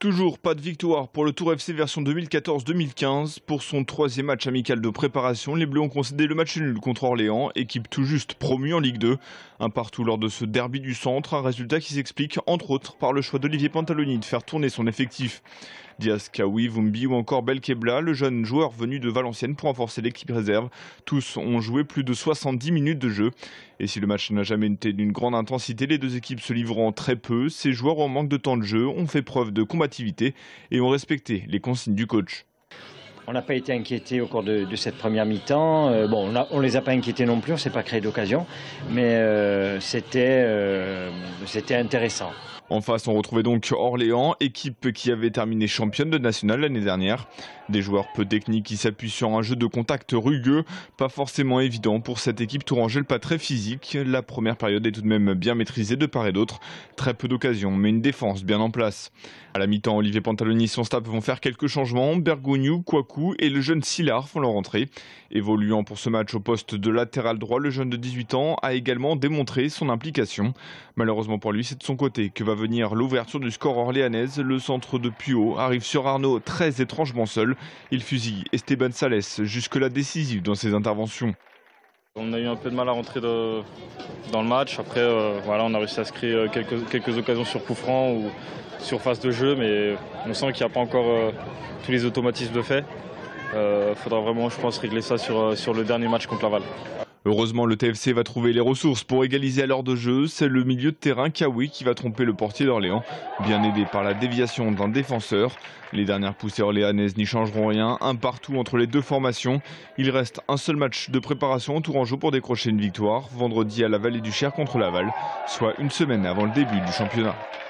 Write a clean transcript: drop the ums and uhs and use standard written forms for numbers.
Toujours pas de victoire pour le Tour FC version 2014-2015. Pour son troisième match amical de préparation, les Bleus ont concédé le match nul contre Orléans, équipe tout juste promue en Ligue 2. Un partout lors de ce derby du centre, un résultat qui s'explique entre autres par le choix d'Olivier Pantaloni de faire tourner son effectif. Diaz, Kaoui, Vumbi ou encore Belkebla, le jeune joueur venu de Valenciennes pour renforcer l'équipe réserve. Tous ont joué plus de 70 minutes de jeu. Et si le match n'a jamais été d'une grande intensité, les deux équipes se livrant très peu. Ces joueurs en manque de temps de jeu ont fait preuve de combativité et ont respecté les consignes du coach. On n'a pas été inquiétés au cours de cette première mi-temps. On les a pas inquiétés non plus, on ne s'est pas créé d'occasion, mais c'était intéressant. En face, on retrouvait donc Orléans, équipe qui avait terminé championne de national l'année dernière. Des joueurs peu techniques qui s'appuient sur un jeu de contact rugueux, pas forcément évident pour cette équipe tourangelle pas très physique. La première période est tout de même bien maîtrisée de part et d'autre. Très peu d'occasions, mais une défense bien en place. À la mi-temps, Olivier Pantaloni et son staff vont faire quelques changements. Bergogneau, Kouakou et le jeune Sillard font leur entrée. Évoluant pour ce match au poste de latéral droit, le jeune de 18 ans a également démontré son implication. Malheureusement pour lui, c'est de son côté que va venir l'ouverture du score orléanaise. Le centre de Puyo arrive sur Arnaud très étrangement seul. Il fusille Esteban Sales, jusque-là décisif dans ses interventions. On a eu un peu de mal à rentrer dans le match. Après, on a réussi à se créer quelques occasions sur coup franc ou sur phase de jeu, mais on sent qu'il n'y a pas encore tous les automatismes de fait. Il faudra vraiment, je pense, régler ça sur le dernier match contre Laval. Heureusement, le TFC va trouver les ressources pour égaliser à l'heure de jeu. C'est le milieu de terrain Kaoui qui va tromper le portier d'Orléans, bien aidé par la déviation d'un défenseur. Les dernières poussées orléanaises n'y changeront rien, un partout entre les deux formations. Il reste un seul match de préparation au Tourangeau pour décrocher une victoire, vendredi à la Vallée du Cher contre Laval, soit une semaine avant le début du championnat.